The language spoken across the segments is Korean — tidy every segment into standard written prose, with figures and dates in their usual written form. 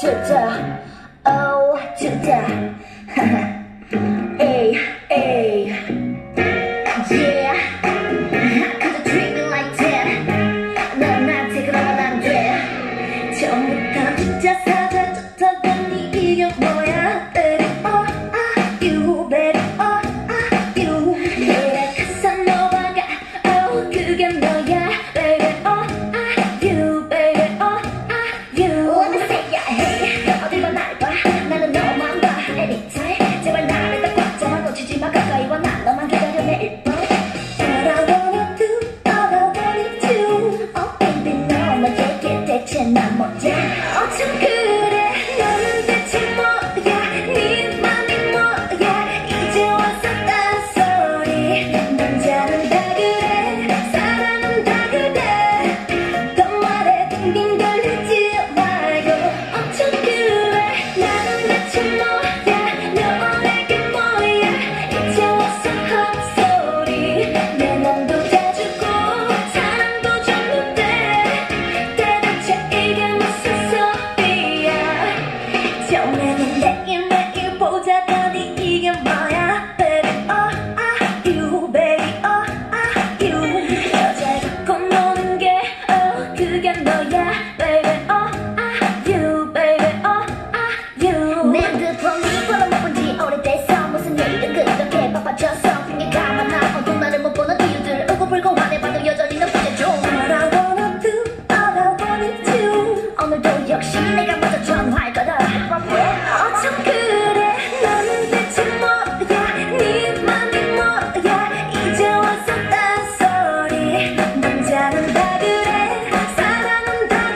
주다 oh 주다 에이 에이 yeah 그저 dreaming like that 넌 나한테 그러면 안돼 처음부터 진짜 사자 좋다더니 이게 뭐야 baby oh you baby oh you 그래 카사노바가 oh 그게 너야 baby oh you baby oh you wanna say yeah hey 어딜 봐 날 봐 나는 너만 봐 anytime 제발 나를 딱 붙잡아 놓치지 마 가까이 와 난 너만 기다려 매일 밤 All I wanna do all I wanna do oh baby 너만에게 대체 난 뭐야 어쩜 그래 너는 대체 뭐야 네 맘이 뭐야 이제 와서 딴소리 남자는 다 그래 사랑은 다 그래 더 말해 빙빙 돌리지 말고 어쩜 그래 나는 대체 뭐야 너에게 뭐야 이제 와서 헛소리 내 맘도 다 주고 사랑도 줬는데 대체 이게 무슨 소리야 처음에는 매일매일 보자더니 이게 뭐야 baby oh you baby oh you 여자 갖고 노는 게 그게 너야 baby oh you baby oh you 내 핸드폰이 벌어먹은 지 오래돼서 무슨 일이든 그렇게 바빠져서 핑계가 많아 온통 나를 못 보는 이유들 울고불고 화내봐도 여전히 넌 부재중 All I wanna do all I wanna do 오늘도 역시 내가 먼저 전화할 거다 어쩜 그래 너는 대체 뭐야 네 맘이 뭐야 이제 와서 딴소리 남자는 다 그래 사랑은 다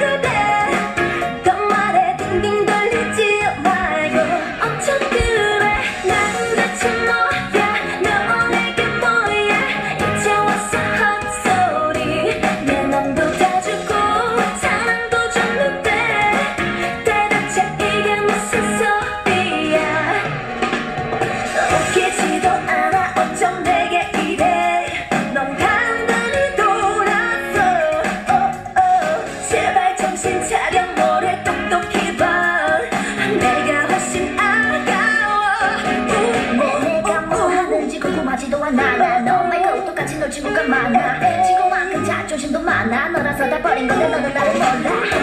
그래 더 말해 빙빙 돌리지 말고 어쩜 그래 나는 대체 뭐야 너에게 뭐야 이제 와서 헛소리 내 맘도 다 주고 사랑도 줬는데 대체 이게 무슨 소리야 웃기지도 않아 어쩜 내게 이래 넌 간단히 돌아서 제발 정신 차려 뭐래 똑똑히 봐 내가 훨씬 아까워 뭐 내가 뭐 하는지 궁금하지도 않아 나 너 말고 똑같이 놀 친구가 많아 친구만큼 자존심도 많아 너라서 다 버린 건데 너는 나를 몰라